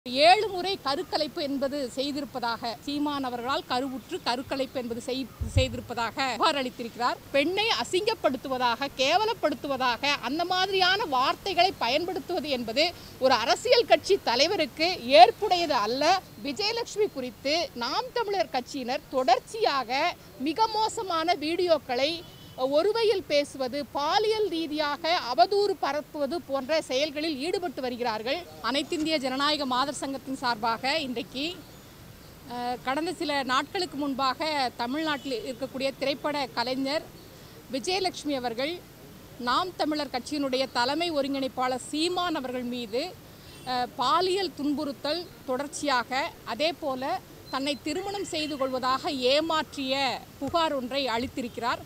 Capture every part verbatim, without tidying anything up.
ஏழு முறை கருக்கலைப்பு என்பது செய்திருப்பதாக சீமான் அவர்களால் கருவுற்று கருக்கலைப்பு என்பது செய்திருப்பதாக புகார் அளித்திருக்கிறார். பெண்ணை அசிங்கப்படுத்துவதாக, கேவலப்படுத்துவதாக அந்த மாதிரியான வார்த்தைகளை பயன்படுத்துவது என்பது ஒரு அரசியல் கட்சி தலைவருக்கு ஏற்புடையது அல்ல. விஜயலட்சுமி குறித்து நாம் தமிழர் கட்சியினர் தொடர்ச்சியாக மிக மோசமான வீடியோக்களை ஒருவையில் பேசுவது, பாலியல் ரீதியாக அவதூறு பரப்புவது போன்ற செயல்களில் ஈடுபட்டு வருகிறார்கள். அனைத்திந்திய ஜனநாயக மாதர் சங்கத்தின் சார்பாக இன்றைக்கு கடந்த சில நாட்களுக்கு முன்பாக தமிழ்நாட்டில் இருக்கக்கூடிய திரைப்பட கலைஞர் விஜயலட்சுமி அவர்கள் நாம் தமிழர் கட்சியினுடைய தலைமை ஒருங்கிணைப்பாளர் சீமான் அவர்கள் மீது பாலியல் துன்புறுத்தல் தொடர்ச்சியாக, அதே போல தன்னை திருமணம் செய்து கொள்வதாக ஏமாற்றிய புகார் ஒன்றை அளித்திருக்கிறார்.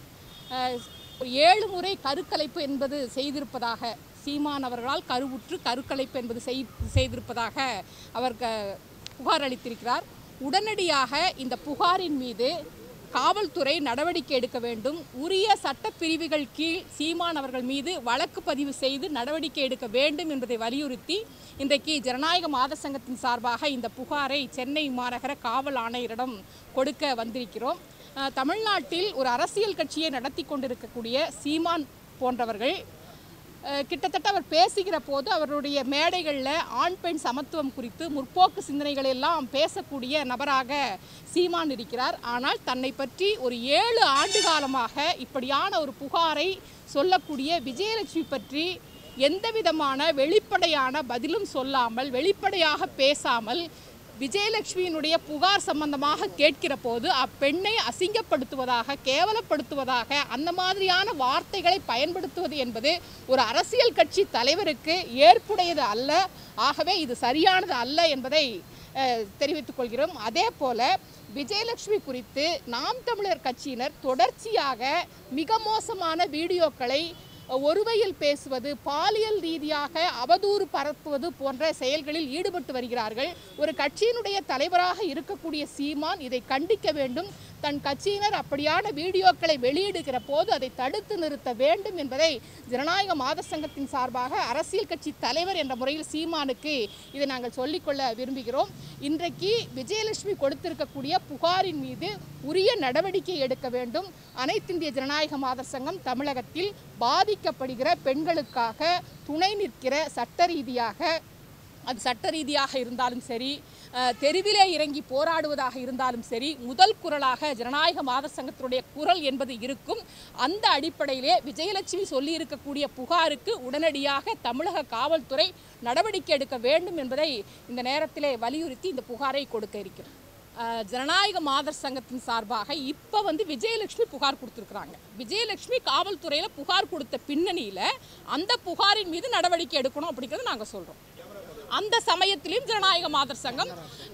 ஏழு முறை கருக்கலைப்பு என்பது செய்திருப்பதாக சீமான் அவர்களால் கருவுற்று கருக்கலைப்பு என்பது செய்திருப்பதாக அவர் புகார் அளித்திருக்கிறார். உடனடியாக இந்த புகாரின் மீது காவல்துறை நடவடிக்கை எடுக்க வேண்டும். உரிய சட்டப்பிரிவுகள் கீழ் சீமான் அவர்கள் மீது வழக்கு பதிவு செய்து நடவடிக்கை எடுக்க வேண்டும் என்பதை வலியுறுத்தி இன்றைக்கு ஜனநாயக மாதர் சங்கத்தின் சார்பாக இந்த புகாரை சென்னை மாநகர காவல் ஆணையரிடம் கொடுக்க வந்திருக்கிறோம். தமிழ்நாட்டில் ஒரு அரசியல் கட்சியை நடத்தி கொண்டிருக்கக்கூடிய சீமான் போன்றவர்கள் கிட்டத்தட்ட அவர் பேசுகிற போது அவருடைய மேடைகளில் ஆண் பெண் சமத்துவம் குறித்து முற்போக்கு சிந்தனைகள் எல்லாம் பேசக்கூடிய நபராக சீமான் இருக்கிறார். ஆனால் தன்னை பற்றி ஒரு ஏழு ஆண்டு காலமாக இப்படியான ஒரு புகாரை சொல்லக்கூடிய விஜயலட்சுமி பற்றி எந்த விதமான வெளிப்படையான பதிலும் சொல்லாமல், வெளிப்படையாக பேசாமல், விஜயலட்சுமியினுடைய புகார் சம்பந்தமாக கேட்கிற போது அப்பெண்ணை அசிங்கப்படுத்துவதாக, கேவலப்படுத்துவதாக அந்த மாதிரியான வார்த்தைகளை பயன்படுத்துவது என்பது ஒரு அரசியல் கட்சி தலைவருக்கு ஏற்புடையது அல்ல. ஆகவே இது சரியானது அல்ல என்பதை தெரிவித்துக் கொள்கிறோம். அதே போல விஜயலட்சுமி குறித்து நாம் தமிழர் கட்சியினர் தொடர்ச்சியாக மிக மோசமான வீடியோக்களை ஒருவையில் பேசுவது, பாலியல் ரீதியாக அவதூறு பரப்புவது போன்ற செயல்களில் ஈடுபட்டு வருகிறார்கள். ஒரு கட்சியினுடைய தலைவராக இருக்கக்கூடிய சீமான் இதை கண்டிக்க வேண்டும். தன் கட்சியினர் அப்படியான வீடியோக்களை வெளியிடுகிற போது அதை தடுத்து நிறுத்த வேண்டும் என்பதை ஜனநாயக மாதர் சங்கத்தின் சார்பாக அரசியல் கட்சி தலைவர் என்ற முறையில் சீமானுக்கு இதை நாங்கள் சொல்லிக்கொள்ள விரும்புகிறோம். இன்றைக்கு விஜயலட்சுமி கொடுத்திருக்கக்கூடிய புகாரின் மீது உரிய நடவடிக்கை எடுக்க வேண்டும். அனைத்திந்திய ஜனநாயக மாதர் சங்கம் தமிழகத்தில் பாதிக்கப்படுகிற பெண்களுக்காக துணை நிற்கிற, சட்ட ரீதியாக அது சட்ட ரீதியாக இருந்தாலும் சரி, தெருவிலே இறங்கி போராடுவதாக இருந்தாலும் சரி, முதல் குரலாக ஜனநாயக மாதர் சங்கத்தினுடைய குரல் என்பது இருக்கும். அந்த அடிப்படையிலே விஜயலட்சுமி சொல்லி இருக்கக்கூடிய புகாருக்கு உடனடியாக தமிழக காவல்துறை நடவடிக்கை எடுக்க வேண்டும் என்பதை இந்த நேரத்திலே வலியுறுத்தி இந்த புகாரை கொடுக்க இருக்கிறோம். ஜனநாயக மாதர் சங்கத்தின் சார்பாக இப்போ வந்து விஜயலட்சுமி புகார் கொடுத்துருக்குறாங்க. விஜயலட்சுமி காவல்துறையில் புகார் கொடுத்த பின்னணியில் அந்த புகாரின் மீது நடவடிக்கை எடுக்கணும் அப்படிங்கிறத நாங்கள் சொல்கிறோம். அந்த சமயத்திலும் ஜனநாயக மாதர் சங்கம்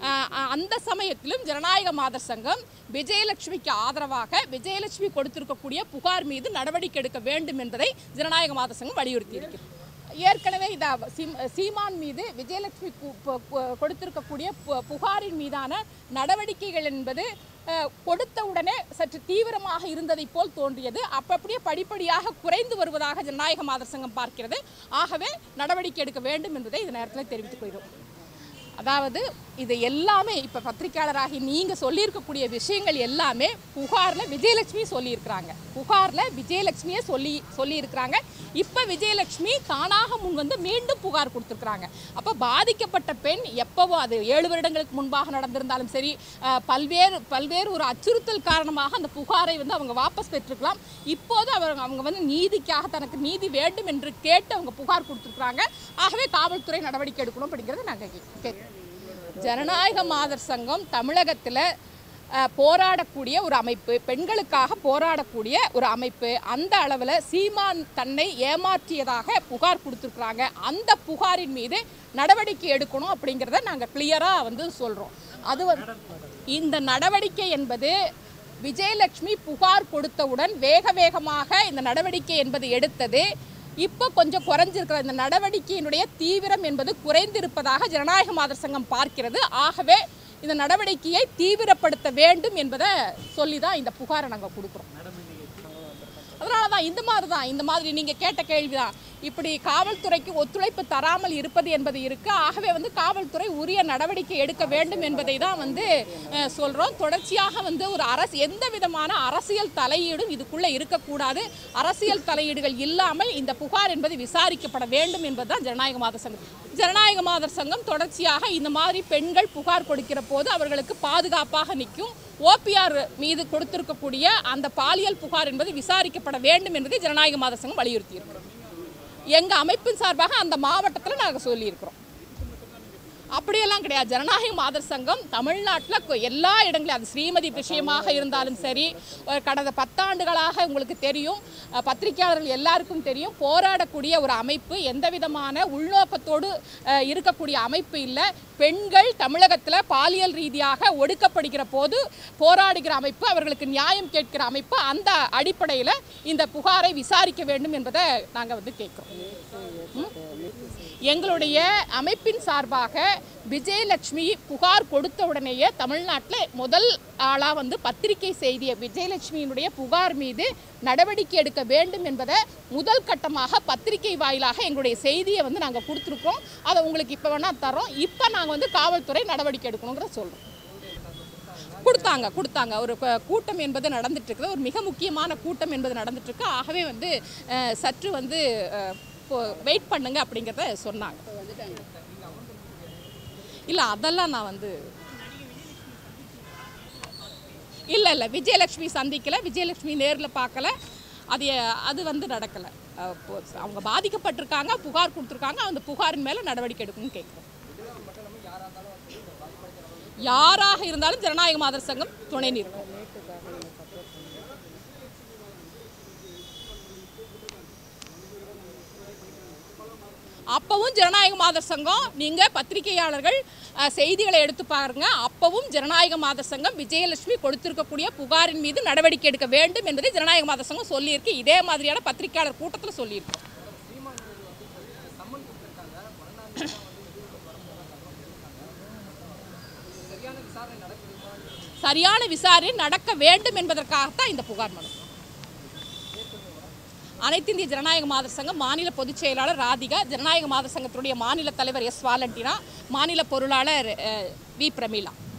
அந்த சமயத்திலும் ஜனநாயக மாதர் சங்கம் விஜயலட்சுமிக்கு ஆதரவாக விஜயலட்சுமி கொடுத்திருக்கக்கூடிய புகார் மீது நடவடிக்கை எடுக்க வேண்டும் என்பதை ஜனநாயக மாதர் சங்கம் வலியுறுத்தி இருக்கிறது. ஏற்கனவே இந்த சீமான் மீது விஜயலட்சுமி கொடுத்திருக்கக்கூடிய புகாரின் மீதான நடவடிக்கைகள் என்பது கொடுத்த உடனே சற்று தீவிரமாக இருந்ததை போல் தோன்றியது. அப்படியே படிப்படியாக குறைந்து வருவதாக ஜனநாயக மாதர் சங்கம் பார்க்கிறது. ஆகவே நடவடிக்கை எடுக்க வேண்டும் என்பதை இந்த நேரத்தில் தெரிவித்துக் கொள்கிறோம். அதாவது இது எல்லாமே இப்போ பத்திரிகையாளராகி நீங்கள் சொல்லியிருக்கக்கூடிய விஷயங்கள் எல்லாமே புகாரில் விஜயலட்சுமி சொல்லியிருக்கிறாங்க. புகாரில் விஜயலட்சுமியை சொல்லி சொல்லியிருக்கிறாங்க. இப்போ விஜயலட்சுமி தானாக முன் வந்து மீண்டும் புகார் கொடுத்துருக்குறாங்க. அப்போ பாதிக்கப்பட்ட பெண் எப்போவோ, அது ஏழு வருடங்களுக்கு முன்பாக நடந்திருந்தாலும் சரி, பல்வேறு பல்வேறு ஒரு அச்சுறுத்தல் காரணமாக அந்த புகாரை வந்து அவங்க வாபஸ் பெற்றுக்கலாம். இப்போது அவங்க அவங்க வந்து நீதிக்காக, தனக்கு நீதி வேண்டும் என்று கேட்டு அவங்க புகார் கொடுத்துருக்குறாங்க. ஆகவே காவல்துறை நடவடிக்கை எடுக்கணும் அப்படிங்கிறத நாங்கள் கேட்குறோம். ஜனநாயக மாதர் சங்கம் தமிழகத்தில் போராடக்கூடிய ஒரு அமைப்பு, பெண்களுக்காக போராடக்கூடிய ஒரு அமைப்பு. அந்த அளவில் சீமான் தன்னை ஏமாற்றியதாக புகார் கொடுத்துருக்குறாங்க. அந்த புகாரின் மீது நடவடிக்கை எடுக்கணும் அப்படிங்கிறத நாங்கள் கிளியராக வந்து சொல்கிறோம். அது இந்த நடவடிக்கை என்பது விஜயலட்சுமி புகார் கொடுத்தவுடன் வேக வேகமாக இந்த நடவடிக்கை என்பது எடுத்தது. இப்போ கொஞ்சம் குறைஞ்சிருக்கிற இந்த நடவடிக்கையினுடைய தீவிரம் என்பது குறைந்திருப்பதாக ஜனநாயக மாதர் சங்கம் பார்க்கிறது. ஆகவே இந்த நடவடிக்கையை தீவிரப்படுத்த வேண்டும் என்பதை சொல்லி தான் இந்த புகாரை நாங்கள் கொடுக்குறோம். அதனால தான் இந்த மாதிரி தான் இந்த மாதிரி நீங்கள் கேட்ட கேள்வி தான். இப்படி காவல்துறைக்கு ஒத்துழைப்பு தராமல் இருப்பது என்பது இருக்குது. ஆகவே வந்து காவல்துறை உரிய நடவடிக்கை எடுக்க வேண்டும் என்பதை தான் வந்து சொல்கிறோம். தொடர்ச்சியாக வந்து ஒரு அரசு எந்த விதமான அரசியல் தலையீடும் இதுக்குள்ளே இருக்கக்கூடாது. அரசியல் தலையீடுகள் இல்லாமல் இந்த புகார் என்பது விசாரிக்கப்பட வேண்டும் என்பது தான் ஜனநாயக மாதர் சங்கம். ஜனநாயக மாதர் சங்கம் தொடர்ச்சியாக இந்த மாதிரி பெண்கள் புகார் கொடுக்கிற போது அவர்களுக்கு பாதுகாப்பாக நிற்கும். ஓபிஆர் மீது கொடுத்திருக்கக்கூடிய அந்த பாலியல் புகார் என்பது விசாரிக்கப்பட வேண்டும் என்பதை ஜனநாயக மாதர் சங்கம் வலியுறுத்தி இருக்கிறோம். எங்கள் அமைப்பின் சார்பாக அந்த மாவட்டத்தில் நாங்கள் சொல்லியிருக்கிறோம். அப்படியெல்லாம் கிடையாது. ஜனநாயக மாதர் சங்கம் தமிழ்நாட்டில் எல்லா இடங்களையும், அது ஸ்ரீமதி விஷயமாக இருந்தாலும் சரி, கடந்த பத்தாண்டுகளாக உங்களுக்கு தெரியும், பத்திரிகையாளர்கள் எல்லாருக்கும் தெரியும், போராடக்கூடிய ஒரு அமைப்பு, எந்த விதமான உள்நோக்கத்தோடு இருக்கக்கூடிய அமைப்பு இல்லை. பெண்கள் தமிழகத்தில் பாலியல் ரீதியாக ஒடுக்கப்படுகிற போது போராடுகிற அமைப்பு, அவர்களுக்கு நியாயம் கேட்கிற அமைப்பு. அந்த அடிப்படையில் இந்த புகாரை விசாரிக்க வேண்டும் என்பதை நாங்கள் வந்து கேட்குறோம். எங்களுடைய அமைப்பின் சார்பாக விஜயலட்சுமி புகார் கொடுத்த உடனேயே தமிழ்நாட்டில் முதல் ஆளாக வந்து பத்திரிகை செய்தியை விஜயலட்சுமியினுடைய புகார் மீது நடவடிக்கை எடுக்க வேண்டும் என்பதை முதல் கட்டமாக பத்திரிகை வாயிலாக எங்களுடைய செய்தியை வந்து நாங்கள் கொடுத்துருக்கோம். அதை உங்களுக்கு இப்போ வேணால் தரோம். இப்போ நாங்கள் வந்து காவல்துறை நடவடிக்கை எடுக்கணுங்கிறத சொல்கிறோம். கொடுத்தாங்க கொடுத்தாங்க ஒரு கூட்டம் என்பது நடந்துட்டுருக்குது. ஒரு மிக முக்கியமான கூட்டம் என்பது நடந்துட்டுருக்கு. ஆகவே வந்து சற்று வந்து வெயிட் பண்ணுங்க அப்படிங்கிறத சொன்னாங்க. இல்லை அதெல்லாம் நான் வந்து இல்லை இல்லை விஜயலட்சுமி சந்திக்கலை, விஜயலட்சுமி நேரில் பார்க்கல. அது அது வந்து நடக்கலை. அவங்க பாதிக்கப்பட்டிருக்காங்க, புகார் கொடுத்துருக்காங்க. அந்த புகாரின் மேலே நடவடிக்கை எடுக்கணும்னு கேட்குறோம். யாராக இருந்தாலும் ஜனநாயக மாதர் சங்கம் துணை நிற்கும். அப்பவும் ஜனநாயக மாதர் சங்கம், நீங்கள் பத்திரிகையாளர்கள் செய்திகளை எடுத்து பாருங்க, அப்பவும் ஜனநாயக மாதர் சங்கம் விஜயலட்சுமி கொடுத்திருக்கக்கூடிய புகாரின் மீது நடவடிக்கை எடுக்க வேண்டும் என்பதை ஜனநாயக மாதர் சங்கம் சொல்லியிருக்கு. இதே மாதிரியான பத்திரிகையாளர் கூட்டத்தில் சொல்லியிருக்கு. சரியான விசாரணை நடக்க வேண்டும் என்பதற்காகத்தான் இந்த புகார் மனு. அனைத்து இந்திய ஜனநாயக மாதர் சங்கம் மாநில பொதுச் செயலாளர் ராதிகா, ஜனநாயக மாதர் சங்கத்துடைய மாநில தலைவர் எஸ் வாலண்டினா, மாநில பொருளாளர் வி பிரமிளா.